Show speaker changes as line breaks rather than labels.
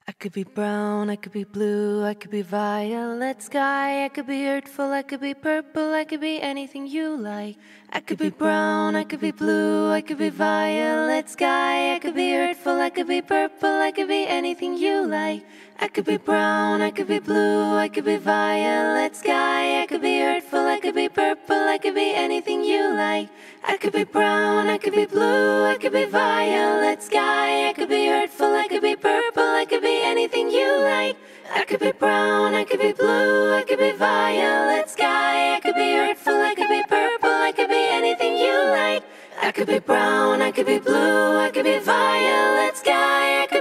I could be brown, I could be blue, I could be violet sky, I could be hurtful, I could be purple, I could be anything you like. I could be brown, I could be blue, I could be violet sky, I could be hurtful, I could be purple, I could be anything you like. I could be brown, I could be blue, I could be violet sky, I could be hurtful, I could be purple, I could be anything you like. I could be brown, I could be blue, I could be violet sky, I could be hurtful, I could be purple, I could be anything you like. I could be brown, I could be blue, I could be violet sky, I could be hurtful, I could be purple, I could be anything you like. I could be brown, I could be blue, I could be violet sky, I